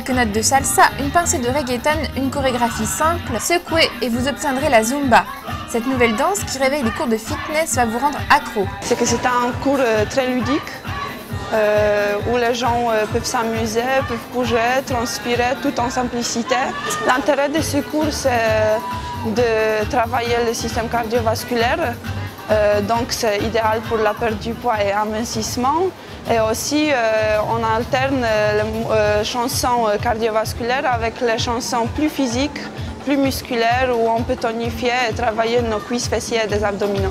quelques notes de salsa, une pincée de reggaeton, une chorégraphie simple, secouez et vous obtiendrez la zumba. Cette nouvelle danse qui réveille les cours de fitness va vous rendre accro. C'est que c'est un cours très ludique où les gens peuvent s'amuser, peuvent bouger, transpirer tout en simplicité. L'intérêt de ce cours, c'est de travailler le système cardiovasculaire. Donc c'est idéal pour la perte du poids et amincissement. Et aussi, on alterne les chansons cardiovasculaires avec les chansons plus physiques, plus musculaires, où on peut tonifier et travailler nos cuisses, fessiers et des abdominaux.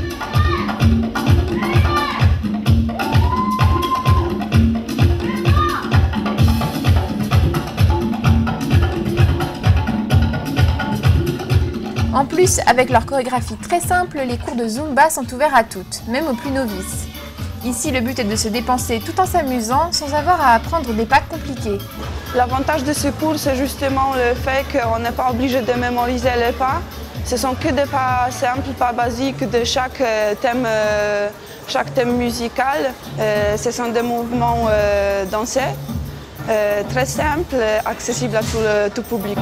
En plus, avec leur chorégraphie très simple, les cours de Zumba sont ouverts à toutes, même aux plus novices. Ici, le but est de se dépenser tout en s'amusant, sans avoir à apprendre des pas compliqués. L'avantage de ce cours, c'est justement le fait qu'on n'est pas obligé de mémoriser les pas. Ce sont que des pas simples, pas basiques de chaque thème musical. Ce sont des mouvements dansés, très simples, accessibles à tout public.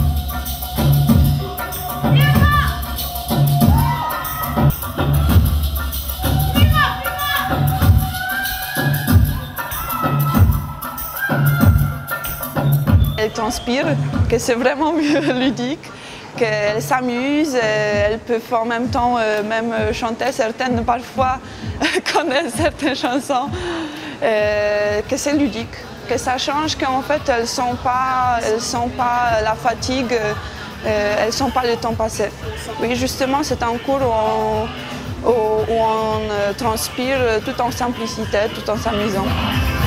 Elle transpire, que c'est vraiment ludique, qu'elle s'amuse, elles peuvent en même temps même chanter, certaines parfois connaissent certaines chansons, que c'est ludique, que ça change, qu'en fait elles sont pas la fatigue, elles ne sont pas le temps passé. Oui, justement, c'est un cours où on transpire tout en simplicité, tout en s'amusant.